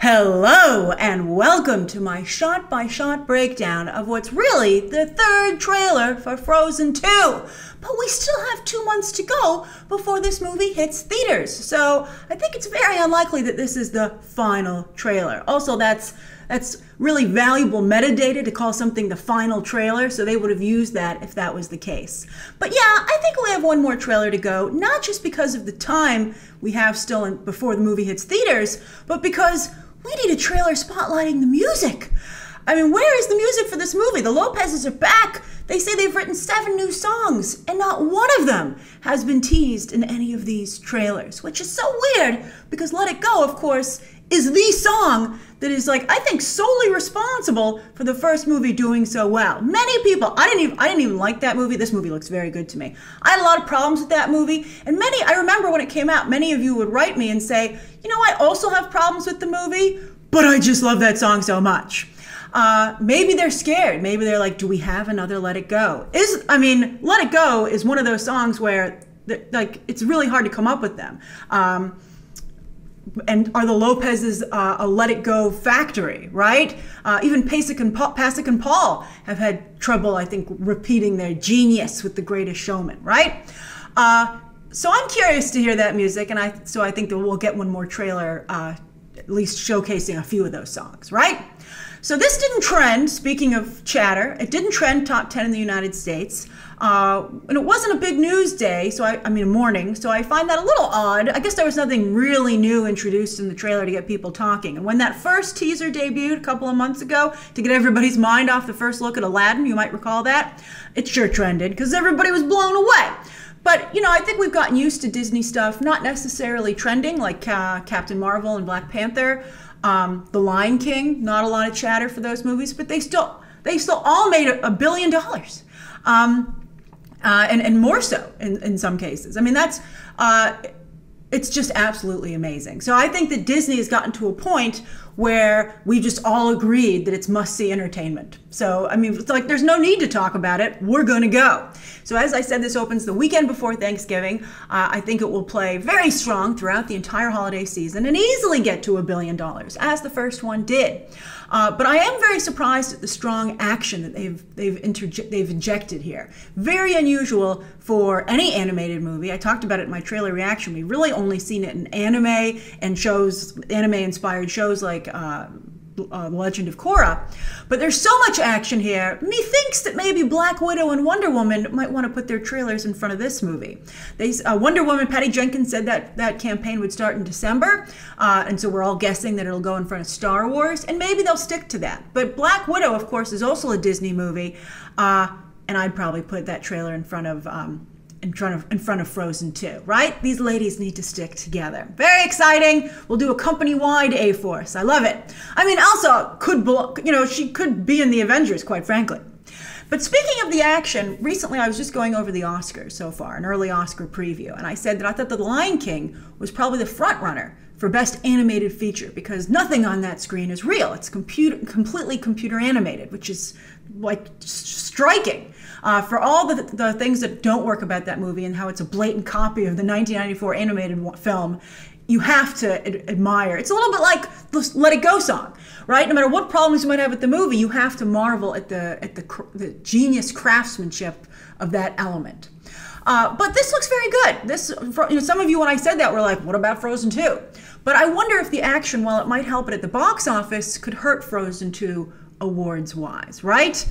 Hello and welcome to my shot-by-shot breakdown of what's really the third trailer for Frozen 2. But we still have 2 months to go before this movie hits theaters. So I think it's very unlikely that this is the final trailer. Also, that's really valuable metadata to call something the final trailer, so they would have used that if that was the case. But yeah, I think we have one more trailer to go, not just because of the time we have still before the movie hits theaters, but because we need a trailer spotlighting the music. I mean, where is the music for this movie? The Lopez's are back. They say they've written 7 new songs, and not one of them has been teased in any of these trailers, which is so weird because Let It Go, of course, is the song that is, like, I think solely responsible for the first movie doing so well. Many people, I didn't even like that movie. This movie looks very good to me. I had a lot of problems with that movie, and I remember when it came out, many of you would write me and say, you know, I also have problems with the movie, but I just love that song so much. Maybe they're scared. Maybe they're like, do we have another Let It Go? Let It Go is one of those songs where, like, it's really hard to come up with them. And are the Lopez's a Let It Go factory, right? Even Pasek and Paul have had trouble, I think, repeating their genius with The Greatest Showman, right? So I'm curious to hear that music, and so I think that we'll get one more trailer, at least showcasing a few of those songs, right? So this didn't trend, speaking of chatter, it didn't trend top 10 in the United States. And it wasn't a big news day, morning, so I find that a little odd. I guess there was nothing really new introduced in the trailer to get people talking. And when that first teaser debuted a couple of months ago to get everybody's mind off the first look at Aladdin, you might recall that, it sure trended because everybody was blown away. But, you know, I think we've gotten used to Disney stuff not necessarily trending, like Captain Marvel and Black Panther. The Lion King, not a lot of chatter for those movies, but they still all made $1 billion. And more so in some cases. I mean, it's just absolutely amazing. So I think that Disney has gotten to a point where we just all agreed that it's must-see entertainment. So, I mean, it's like there's no need to talk about it. We're going to go. So as I said, this opens the weekend before Thanksgiving. I think it will play very strong throughout the entire holiday season and easily get to $1 billion, as the first one did. But I am very surprised at the strong action that they've injected here. Very unusual for any animated movie. I talked about it in my trailer reaction. We've really only seen it in anime and anime-inspired shows like The Legend of Korra. But there's so much action here. Methinks that maybe Black Widow and Wonder Woman might want to put their trailers in front of this movie. Wonder Woman, Patty Jenkins said that campaign would start in December, and so we're all guessing that it'll go in front of Star Wars, and maybe they'll stick to that. But Black Widow, of course, is also a Disney movie, and I'd probably put that trailer in front of Frozen 2, right? These ladies need to stick together. Very exciting. We'll do a company-wide A-Force. I love it. I mean, Elsa she could be in the Avengers, quite frankly. But speaking of the action, recently I was just going over the Oscars so far, an early Oscar preview, and I said that I thought that The Lion King was probably the front runner for Best Animated Feature because nothing on that screen is real. It's completely computer animated, which is like striking. For all the things that don't work about that movie and how it's a blatant copy of the 1994 animated film, you have to admire. It's a little bit like the Let It Go song, right? No matter what problems you might have with the movie, you have to marvel at the genius craftsmanship of that element. But this looks very good. Some of you, when I said that, were like, what about Frozen 2? But I wonder if the action, while it might help it at the box office, could hurt Frozen 2 awards-wise, right?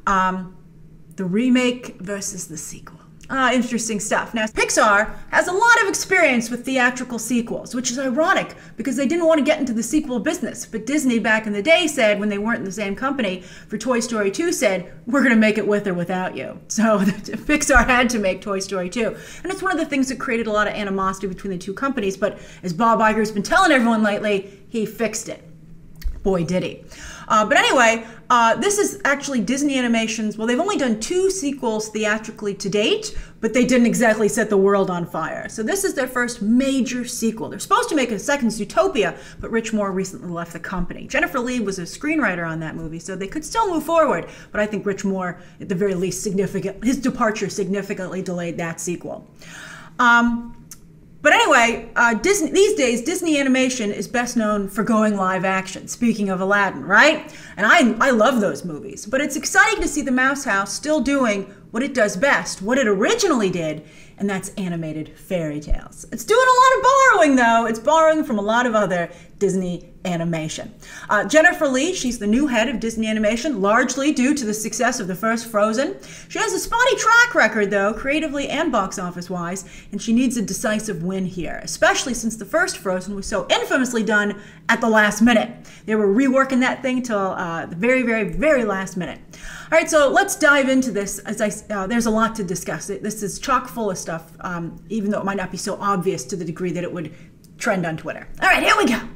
The remake versus the sequel. Interesting stuff. Now, Pixar has a lot of experience with theatrical sequels, which is ironic because they didn't want to get into the sequel business. But Disney back in the day said, when they weren't in the same company for Toy Story 2, said, we're going to make it with or without you. So Pixar had to make Toy Story 2. And it's one of the things that created a lot of animosity between the two companies. But as Bob Iger's been telling everyone lately, he fixed it. Boy, did he. But anyway, this is actually Disney Animation's, well, they've only done 2 sequels theatrically to date, but they didn't exactly set the world on fire. So this is their first major sequel. They're supposed to make a second Zootopia, but Rich Moore recently left the company. Jennifer Lee was a screenwriter on that movie, so they could still move forward, but I think Rich Moore, at the very least, his departure significantly delayed that sequel. But anyway, these days, Disney animation is best known for going live action. Speaking of Aladdin, right? And I love those movies. But it's exciting to see the Mouse House still doing what it does best, what it originally did, and that's animated fairy tales. It's doing a lot of borrowing, though. It's borrowing from a lot of other Disney animation. Jennifer Lee, she's the new head of Disney Animation, largely due to the success of the first Frozen. She has a spotty track record, though, creatively and box office-wise, and she needs a decisive win here, especially since the first Frozen was so infamously done at the last minute. They were reworking that thing till the very, very, very last minute. All right, so let's dive into this. There's a lot to discuss. This is chock full of stuff, even though it might not be so obvious to the degree that it would trend on Twitter. All right, here we go.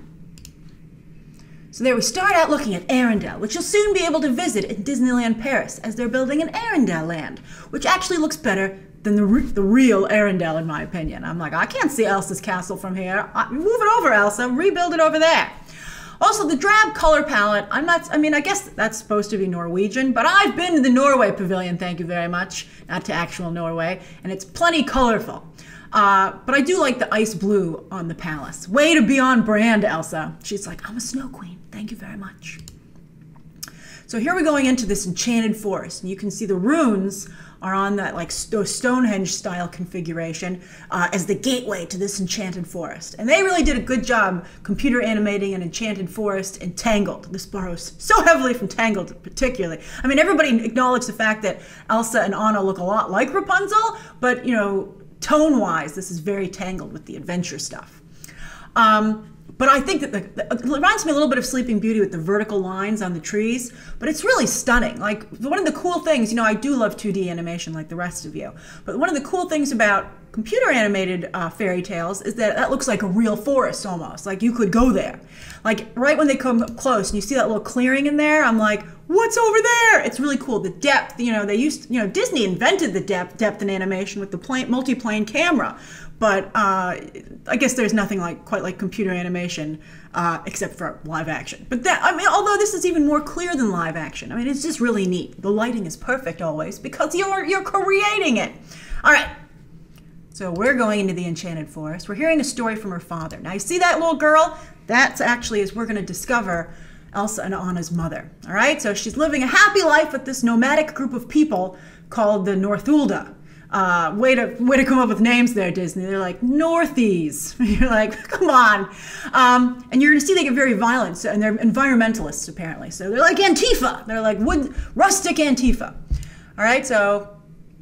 So there we start out looking at Arendelle, which you'll soon be able to visit in Disneyland Paris, as they're building an Arendelle land, which actually looks better than the real Arendelle, in my opinion. I'm like, I can't see Elsa's castle from here. Move it over, Elsa. Rebuild it over there. Also, the drab color palette, I guess that's supposed to be Norwegian, but I've been to the Norway Pavilion, thank you very much, not to actual Norway, and it's plenty colorful. But I do like the ice blue on the palace. Way to be on brand, Elsa. She's like, I'm a snow queen, thank you very much. So here we're going into this enchanted forest, and you can see the runes are on that like Stonehenge style configuration as the gateway to this enchanted forest. And they really did a good job computer animating an enchanted forest in Tangled. This borrows so heavily from Tangled particularly. I mean, everybody acknowledged the fact that Elsa and Anna look a lot like Rapunzel, but you know, tone-wise, this is very Tangled with the adventure stuff. But I think that it reminds me a little bit of Sleeping Beauty with the vertical lines on the trees, but it's really stunning. Like, one of the cool things, you know, I do love 2D animation like the rest of you, but one of the cool things about computer animated fairy tales is that looks like a real forest almost, like you could go there. Like, right when they come close and you see that little clearing in there, I'm like, what's over there? It's really cool. The depth, you know, Disney invented the depth in animation with the multi-plane camera. But I guess there's nothing quite like computer animation except for live action. But although this is even more clear than live action, I mean, it's just really neat. The lighting is perfect always because you're creating it. All right. So we're going into the Enchanted Forest. We're hearing a story from her father. Now, you see that little girl? That's actually, as we're going to discover, Elsa and Anna's mother. All right? So she's living a happy life with this nomadic group of people called the Northulda. Way to come up with names there, Disney. They're like, Northies. You're like, come on. And you're going to see they get very violent, and they're environmentalists, apparently. So they're like Antifa. They're like rustic Antifa. All right, so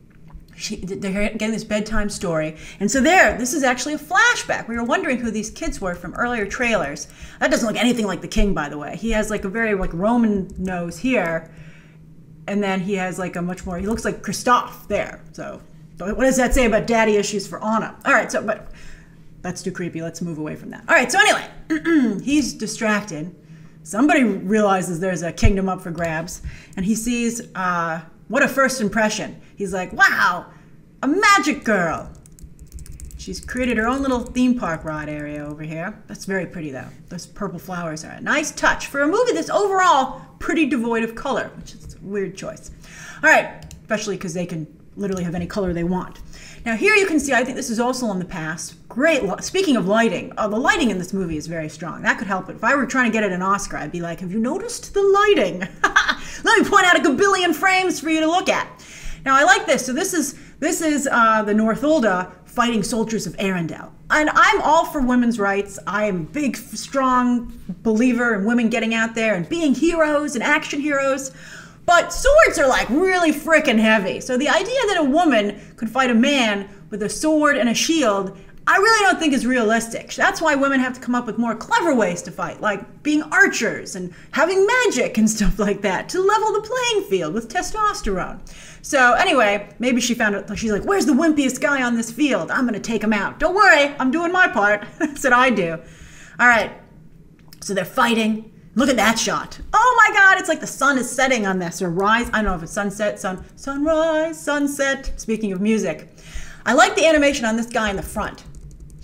they're getting this bedtime story. And so this is actually a flashback. We were wondering who these kids were from earlier trailers. That doesn't look anything like the king, by the way. He has like a very Roman nose here. And then he has like he looks like Christophe there. So what does that say about daddy issues for Anna? All right, but that's too creepy. Let's move away from that. All right, so anyway, he's distracted. Somebody realizes there's a kingdom up for grabs, and he sees, what a first impression. He's like, wow, a magic girl. She's created her own little theme park ride area over here. That's very pretty, though. Those purple flowers are a nice touch for a movie that's overall pretty devoid of color, which is a weird choice. All right, especially because they can literally have any color they want. Now here you can see, I think this is also in the past. Great, speaking of lighting, the lighting in this movie is very strong. That could help it. If I were trying to get it an Oscar, I'd be like, have you noticed the lighting? Let me point out a gabillion frames for you to look at. Now I like this. So this is the Northulda fighting soldiers of Arendelle. And I'm all for women's rights. I am a big, strong believer in women getting out there and being heroes and action heroes. But swords are like really frickin' heavy. So the idea that a woman could fight a man with a sword and a shield, I really don't think is realistic. That's why women have to come up with more clever ways to fight, like being archers and having magic and stuff like that to level the playing field with testosterone. So anyway, maybe she found it, she's like, where's the wimpiest guy on this field? I'm gonna take him out. Don't worry, I'm doing my part. That's what I do. All right, so they're fighting. Look at that shot. Oh my God, it's like the sun is setting on this, or rise. I don't know if it's sunset, sunrise, sunset. Speaking of music. I like the animation on this guy in the front.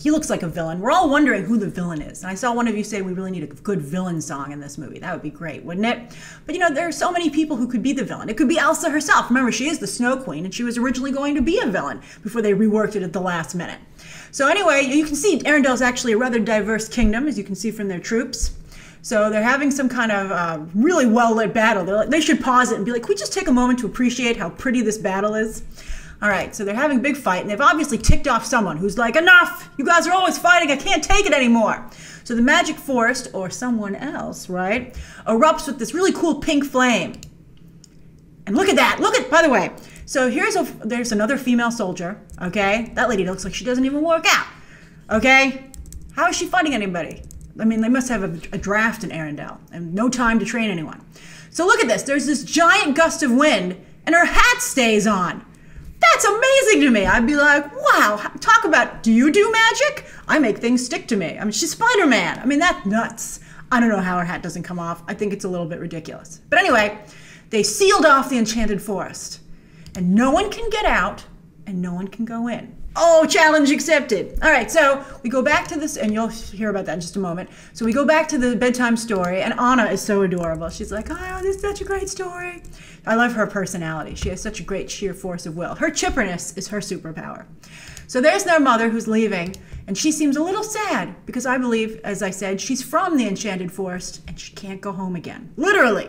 he looks like a villain. We're all wondering who the villain is. And I saw one of you say we really need a good villain song in this movie. That would be great, wouldn't it? But you know, there are so many people who could be the villain. It could be Elsa herself. Remember, she is the Snow Queen, and she was originally going to be a villain before they reworked it at the last minute. So anyway, you can see Arendelle's actually a rather diverse kingdom, as you can see from their troops. So they're having some kind of really well-lit battle. They should pause it and be like, can we just take a moment to appreciate how pretty this battle is? All right, so they're having a big fight, and they've obviously ticked off someone who's like, enough! You guys are always fighting, I can't take it anymore. So the magic forest, or someone else, right, erupts with this really cool pink flame. And look at that, by the way, so there's another female soldier, okay? That lady looks like she doesn't even work out, okay? How is she fighting anybody? I mean, they must have a draft in Arendelle and no time to train anyone. So look at this, there's this giant gust of wind, and her hat stays on. That's amazing to me. I'd be like, wow, talk about, do you do magic? I make things stick to me. I mean, she's Spider-Man. I mean, that's nuts. I don't know how her hat doesn't come off. I think it's a little bit ridiculous. But anyway, they sealed off the Enchanted Forest. And no one can get out, and no one can go in. Oh, challenge accepted. All right, so we go back to this, and you'll hear about that in just a moment. So we go back to the bedtime story, and Anna is so adorable. She's like, oh, this is such a great story. I love her personality. She has such a great sheer force of will. Her chipperness is her superpower. So there's their mother who's leaving, and she seems a little sad because I believe, as I said, she's from the Enchanted Forest, and she can't go home again, literally.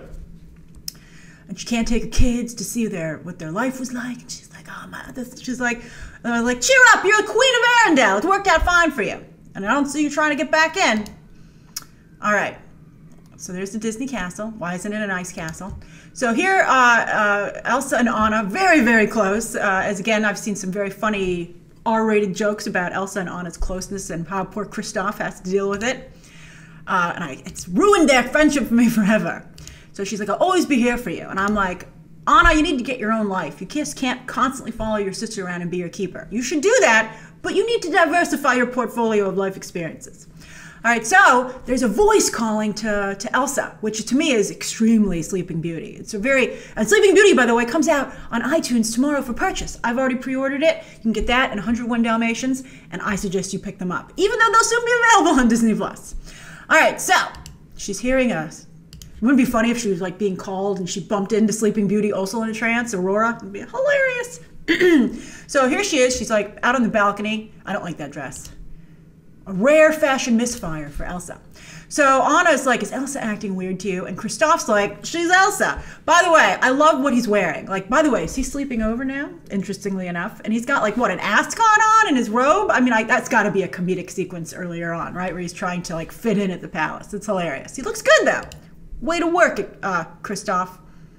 And she can't take her kids to see what their life was like. And she's like, oh my, she's like, cheer up, you're the Queen of Arendelle. It worked out fine for you. And I don't see you trying to get back in. All right. So there's the Disney castle. Why isn't it an ice castle? So here, Elsa and Anna, very, very close. As again, I've seen some very funny R-rated jokes about Elsa and Anna's closeness and how poor Kristoff has to deal with it. It's ruined their friendship for me forever. So she's like, I'll always be here for you. And I'm like, Anna, you need to get your own life. You just can't constantly follow your sister around and be your keeper. You should do that, but you need to diversify your portfolio of life experiences. All right, so there's a voice calling to Elsa, which to me is extremely Sleeping Beauty. And Sleeping Beauty, by the way, comes out on iTunes tomorrow for purchase. I've already pre-ordered it. You can get that and 101 Dalmatians, and I suggest you pick them up, even though they'll soon be available on Disney+. All right, so she's hearing us. Wouldn't it be funny if she was like being called and she bumped into Sleeping Beauty also in a trance, Aurora? It'd be hilarious. So here she is. She's like out on the balcony. I don't like that dress. A rare fashion misfire for Elsa. So Anna's like, is Elsa acting weird to you? And Kristoff's like, she's Elsa. By the way, I love what he's wearing. Like, by the way, is he sleeping over now? Interestingly enough. And he's got like, what, an ascot on in his robe? I mean, that's got to be a comedic sequence earlier on, right? Where he's trying to like fit in at the palace. It's hilarious. He looks good though. Way to work it, Kristoff.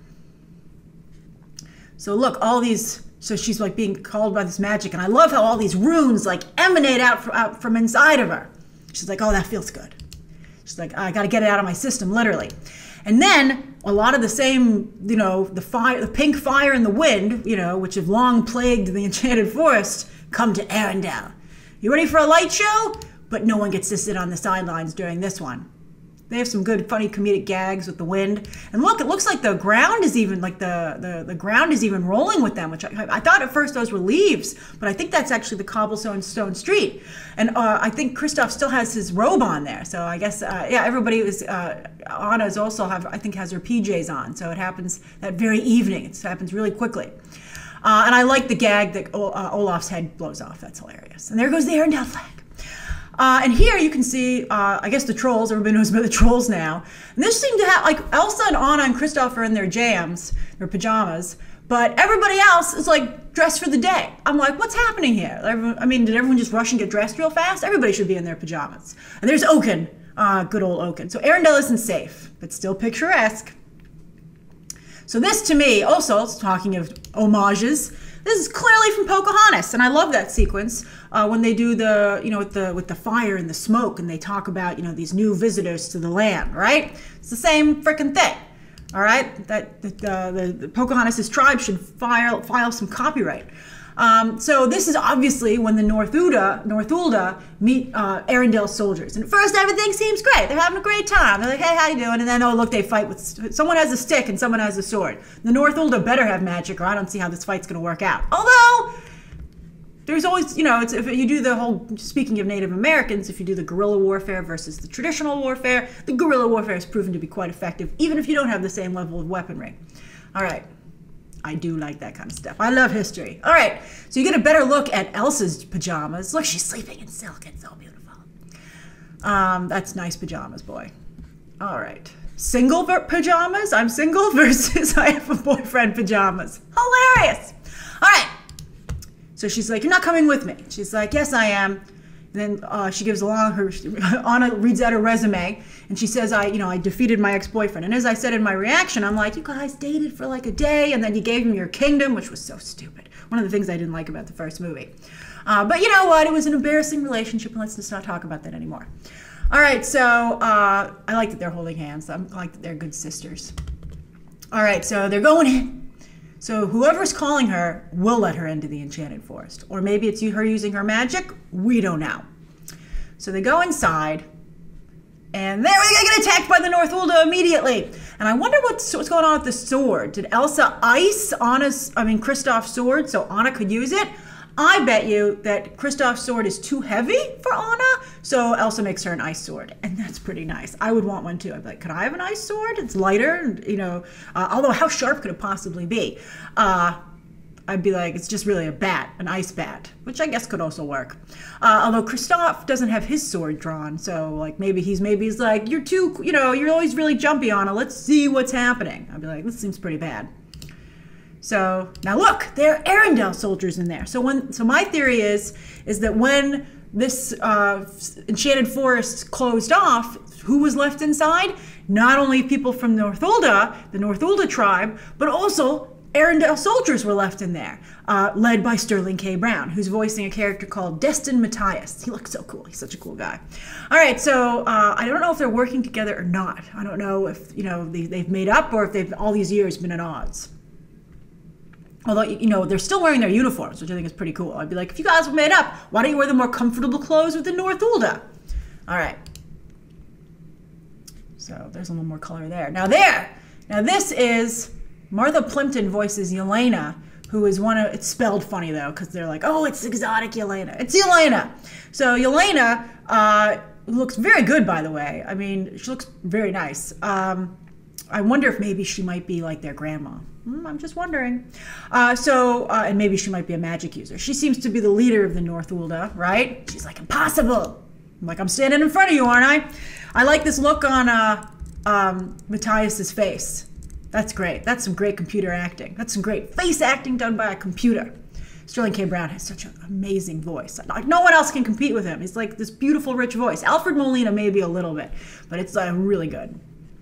So look, so she's like being called by this magic, and I love how all these runes like emanate out from inside of her. She's like, oh, that feels good. She's like, I gotta get it out of my system, literally. And then a lot of the same, the pink fire and the wind, which have long plagued the Enchanted Forest, come to Arendelle. You ready for a light show? But no one gets to sit on the sidelines during this one. They have some good, funny comedic gags with the wind. And look, it looks like the ground is even, like the ground is even rolling with them, which I thought at first those were leaves, but I think that's actually the cobblestone stone street. And I think Kristoff still has his robe on there. So I guess, everybody Anna's also has her PJs on. So it happens that very evening. It happens really quickly. And I like the gag that Olaf's head blows off. That's hilarious. And there goes the Arendelle flag. And here you can see, I guess the trolls, everybody knows about the trolls now. And this seemed to have, like, Elsa and Anna and Kristoff are in their their pajamas, but everybody else is, like, dressed for the day. I'm like, what's happening here? Did everyone just rush and get dressed real fast? Everybody should be in their pajamas. And there's Oaken, good old Oaken. So Arendelle isn't safe, but still picturesque. So this, to me, also, talking of homages, this is clearly from Pocahontas, and I love that sequence when they do with the fire and the smoke, and they talk about these new visitors to the land, right? It's the same frickin' thing, all right? That the Pocahontas' tribe should file some copyright. So this is obviously when the Northulda meet Arendelle's soldiers. And at first everything seems great. They're having a great time. They're like, hey, how you doing? And then, oh, look, they fight with, someone has a stick and someone has a sword. The Northulda better have magic or I don't see how this fight's going to work out. Although, there's always, you know, it's, if you do the whole, speaking of Native Americans, if you do the guerrilla warfare versus the traditional warfare, the guerrilla warfare has proven to be quite effective, even if you don't have the same level of weaponry. All right. I do like that kind of stuff. I love history. All right. So you get a better look at Elsa's pajamas. Look, she's sleeping in silk. It's so beautiful. That's nice pajamas, boy. All right. Single pajamas. I'm single versus I have a boyfriend pajamas. Hilarious. All right. So she's like, you're not coming with me. She's like, yes, I am. And then she gives along her, Anna reads out her resume, and she says, I defeated my ex-boyfriend. And as I said in my reaction, I'm like, you guys dated for like a day, and then you gave him your kingdom, which was so stupid. One of the things I didn't like about the first movie. But you know what? It was an embarrassing relationship, and let's just not talk about that anymore. All right, so I like that they're holding hands. I like that they're good sisters. All right, so they're going in. So whoever's calling her will let her into the Enchanted Forest. Or maybe it's her using her magic. We don't know. So they go inside, and there they get attacked by the Northulda immediately. And I wonder what's going on with the sword. Did Elsa ice Kristoff's sword so Anna could use it? I bet you that Kristoff's sword is too heavy for Anna, so Elsa makes her an ice sword, and that's pretty nice. I would want one too. I'd be like, could I have an ice sword? It's lighter, and, you know, although how sharp could it possibly be? I'd be like, it's just really a bat, an ice bat, which I guess could also work. Although Kristoff doesn't have his sword drawn, so like maybe he's like, you're too, you know, you're always really jumpy, Anna. Let's see what's happening. I'd be like, this seems pretty bad. So now look, there are Arendelle soldiers in there. So my theory is that when this Enchanted Forest closed off, who was left inside? Not only people from Northulda, the Northulda tribe, but also Arendelle soldiers were left in there, led by Sterling K. Brown, who's voicing a character called Destin Matthias. He looks so cool. He's such a cool guy. All right, so I don't know if they're working together or not. I don't know if, you know, they've made up or if they've all these years been at odds. Although, you know, they're still wearing their uniforms, which I think is pretty cool. I'd be like, if you guys were made up, why don't you wear the more comfortable clothes with the Northulda? All right. So there's a little more color there. Now this is Martha Plimpton voices Yelena, who is it's spelled funny though, because they're like, oh, it's exotic Yelena. It's Yelena. So Yelena looks very good, by the way. I mean, she looks very nice. I wonder if maybe she might be like their grandma. I'm just wondering. And maybe she might be a magic user. She seems to be the leader of the Northulda, right? She's like, impossible. I'm like, I'm standing in front of you, aren't I? I like this look on Matthias's face. That's great. That's some great computer acting. That's some great face acting done by a computer. Sterling K. Brown has such an amazing voice. Like, no one else can compete with him. He's like this beautiful, rich voice. Alfred Molina maybe a little bit, but it's really good.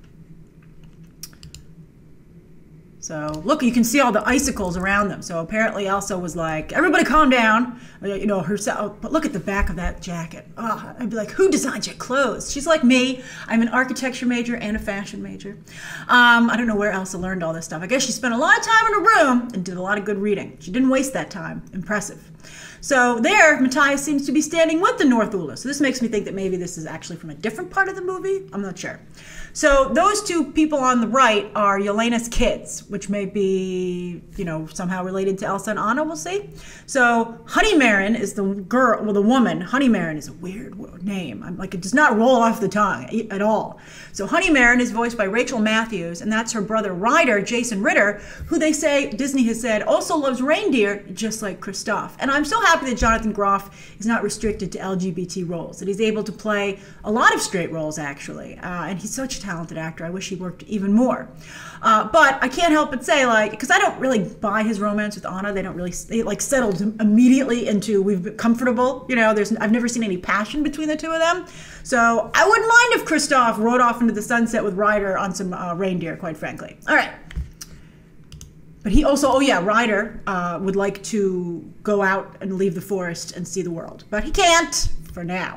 So look, you can see all the icicles around them. So apparently Elsa was like, everybody calm down, you know, herself. But look at the back of that jacket. Oh, I'd be like, who designed your clothes? She's like me. I'm an architecture major and a fashion major. I don't know where Elsa learned all this stuff. I guess she spent a lot of time in a room and did a lot of good reading. She didn't waste that time. Impressive. So there, Matthias seems to be standing with the Northulda. So this makes me think that maybe this is actually from a different part of the movie. I'm not sure. So those two people on the right are Yelena's kids, which may be, you know, somehow related to Elsa and Anna, we'll see. So Honeymaren is the girl, well, the woman. Honeymaren is a weird name. It does not roll off the tongue at all. So Honeymaren is voiced by Rachel Matthews, and that's her brother Ryder, Jason Ritter, who they say, Disney has said, also loves reindeer, just like Kristoff. And I'm so happy that Jonathan Groff is not restricted to LGBT roles, that he's able to play a lot of straight roles, actually. And he's such a talented actor. I wish he worked even more. But I can't help but say, like, because I don't really buy his romance with Anna. They like settled immediately into we've been comfortable. You know, I've never seen any passion between the two of them. So I wouldn't mind if Kristoff rode off into the sunset with Ryder on some reindeer, quite frankly. All right. But he also, oh yeah, Ryder would like to go out and leave the forest and see the world. But he can't for now.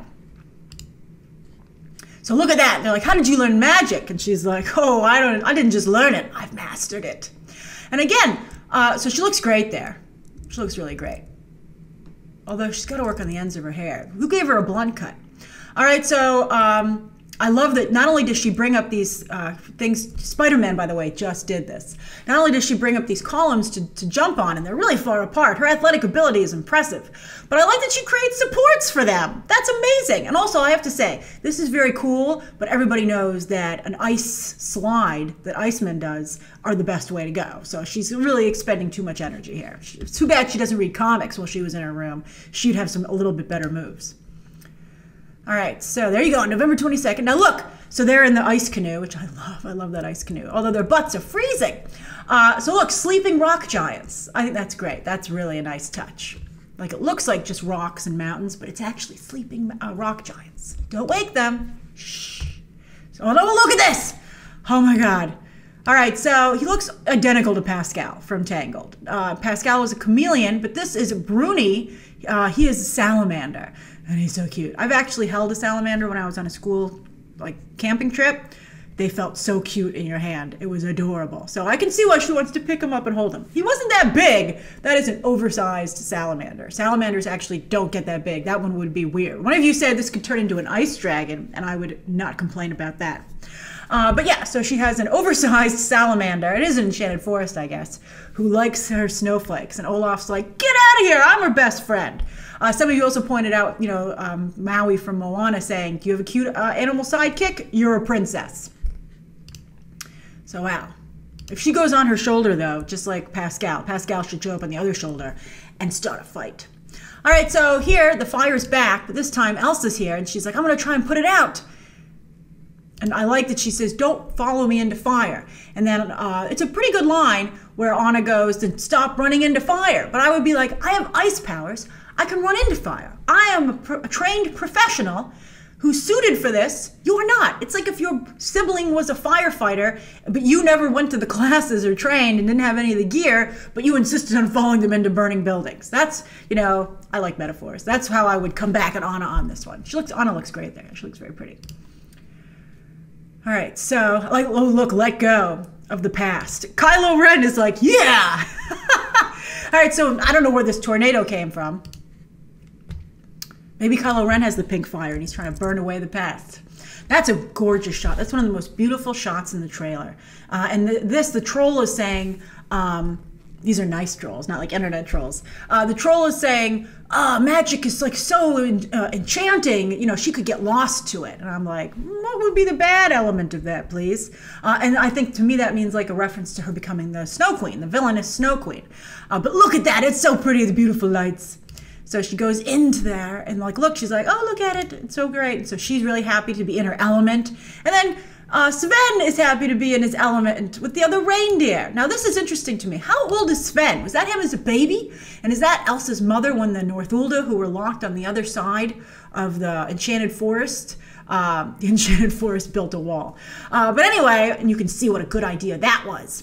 So look at that. They're like, how did you learn magic? And she's like, oh, I didn't just learn it. I've mastered it. And again, so she looks great there. She looks really great. Although she's got to work on the ends of her hair. Who gave her a blunt cut? All right, so I love that not only does she bring up these things, Spider-Man, by the way, just did this. Not only does she bring up these columns to jump on, and they're really far apart. Her athletic ability is impressive. But I like that she creates supports for them. That's amazing. And also, I have to say, this is very cool, but everybody knows that an ice slide that Iceman does are the best way to go. So she's really expending too much energy here. It's too bad she doesn't read comics while she was in her room. She'd have a little bit better moves. All right, so there you go, November 22nd. Now look, so they're in the ice canoe, which I love that ice canoe, although their butts are freezing. So look, sleeping rock giants. I think that's great. That's really a nice touch. Like it looks like just rocks and mountains, but it's actually sleeping rock giants. Don't wake them. Shh. So, oh no, look at this. Oh my God. All right, so he looks identical to Pascal from Tangled. Pascal is a chameleon, but this is Bruni. He is a salamander. And he's so cute. I've actually held a salamander when I was on a school camping trip. They felt so cute in your hand. It was adorable. So I can see why she wants to pick him up and hold him. He wasn't that big. That is an oversized salamander. Salamanders actually don't get that big. That one would be weird. One of you said this could turn into an ice dragon, and I would not complain about that. But yeah, so she has an oversized salamander. It is an enchanted forest, I guess, who likes her snowflakes. And Olaf's like, get out of here. I'm her best friend. Some of you also pointed out, Maui from Moana saying, do you have a cute animal sidekick? You're a princess. So, wow. If she goes on her shoulder, though, just like Pascal should show up on the other shoulder and start a fight. All right, so here, the fire's back, but this time Elsa's here, and she's like, I'm going to try and put it out. And I like that she says, don't follow me into fire. And then it's a pretty good line where Anna goes to stop running into fire. But I would be like, I have ice powers. I can run into fire. I am a trained professional who's suited for this. You're not. It's like if your sibling was a firefighter, but you never went to the classes or trained and didn't have any of the gear, but you insisted on following them into burning buildings. That's, I like metaphors. That's how I would come back at Anna on this one. Anna looks great there. She looks very pretty. All right, so oh look, let go of the past. Kylo Ren is like, yeah. All right, so I don't know where this tornado came from. Maybe Kylo Ren has the pink fire and he's trying to burn away the past. That's a gorgeous shot. That's one of the most beautiful shots in the trailer. And the troll is saying, these are nice trolls, not like internet trolls. The troll is saying, magic is like so enchanting, she could get lost to it. And I'm like, what would be the bad element of that, please? And I think to me that means like a reference to her becoming the Snow Queen, the villainous Snow Queen. But look at that, it's so pretty, the beautiful lights. So she goes into there and look, she's like, oh, look at it, it's so great. And so she's really happy to be in her element. And then Sven is happy to be in his element with the other reindeer. Now this is interesting to me. How old is Sven? Was that him as a baby? And is that Elsa's mother when the Northulda, who were locked on the other side of the Enchanted Forest? The Enchanted Forest built a wall. But anyway, and you can see what a good idea that was.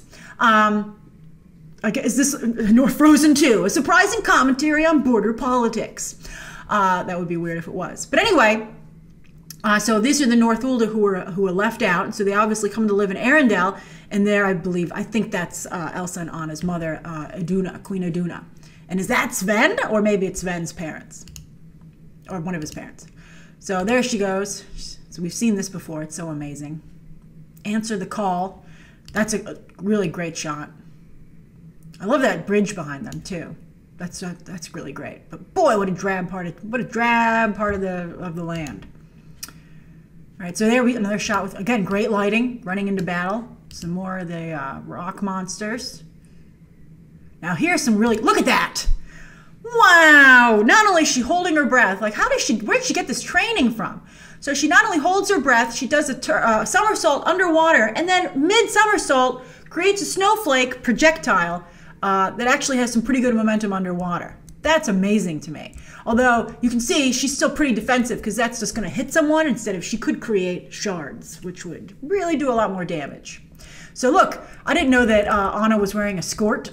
Is this Frozen 2? A surprising commentary on border politics. That would be weird if it was. But anyway, so these are the Northulda who were left out. And so they obviously come to live in Arendelle. And there, I think that's Elsa and Anna's mother, Iduna, Queen Iduna. And is that Sven? Or maybe it's Sven's parents. Or one of his parents. So there she goes. So we've seen this before. It's so amazing. Answer the call. That's a really great shot. I love that bridge behind them too. That's really great. But boy, what a drab part of the land. All right, so there another shot with again great lighting, running into battle. Some more of the rock monsters. Now here's some really look at that. Wow! Not only is she holding her breath, where did she get this training from? So she not only holds her breath, she does a somersault underwater, and then mid-somersault creates a snowflake projectile that actually has some pretty good momentum underwater. That's amazing to me. Although you can see she's still pretty defensive because that's just going to hit someone instead of she could create shards, which would really do a lot more damage. So look, I didn't know that Anna was wearing a skirt.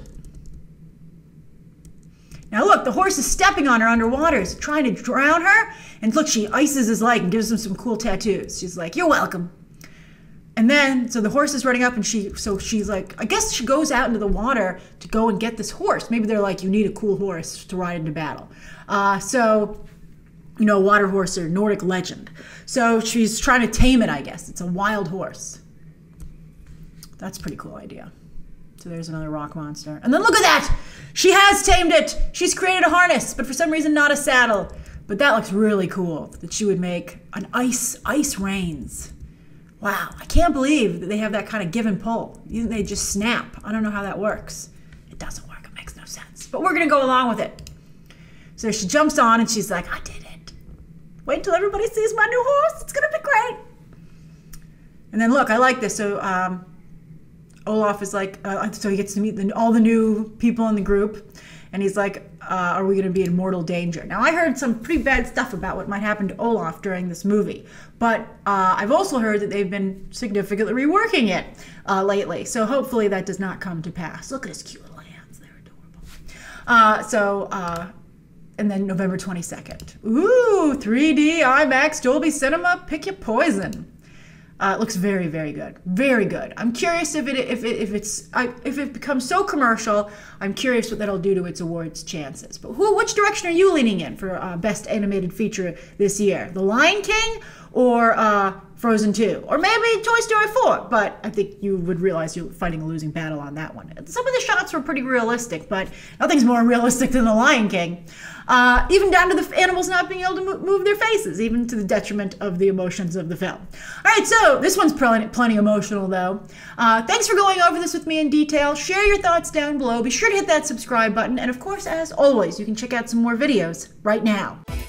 Now look, the horse is stepping on her underwater, is trying to drown her. And look, she ices his leg and gives him some cool tattoos. She's like, you're welcome. And then, so the horse is running up and she's like, I guess she goes out into the water to go and get this horse. Maybe they're like, you need a cool horse to ride into battle. So you know, a water horse or Nordic legend. So she's trying to tame it, I guess. It's a wild horse. That's a pretty cool idea. So there's another rock monster. And then look at that! She has tamed it! She's created a harness, but for some reason not a saddle. But that looks really cool, that she would make an ice reins. Wow, I can't believe that they have that kind of give and pull. They just snap. I don't know how that works. It doesn't work, it makes no sense. But we're gonna go along with it. So she jumps on and she's like, I did it. Wait until everybody sees my new horse, it's gonna be great. And then look, I like this. So Olaf is like, so he gets to meet all the new people in the group. And he's like, are we going to be in mortal danger? Now, I heard some pretty bad stuff about what might happen to Olaf during this movie. But I've also heard that they've been significantly reworking it lately. So hopefully that does not come to pass. Look at his cute little hands. They're adorable. And then November 22nd. Ooh, 3D, IMAX, Dolby Cinema, pick your poison. It looks very, very good. Very good. I'm curious if it becomes so commercial. I'm curious what that'll do to its awards chances. But which direction are you leaning in for Best Animated Feature this year? The Lion King or Frozen 2? Or maybe Toy Story 4? But I think you would realize you're fighting a losing battle on that one. Some of the shots were pretty realistic, but nothing's more realistic than The Lion King. Even down to the animals not being able to move their faces, even to the detriment of the emotions of the film. All right, so this one's plenty emotional, though. Thanks for going over this with me in detail. Share your thoughts down below. Be sure to hit that subscribe button. And of course, as always, you can check out some more videos right now.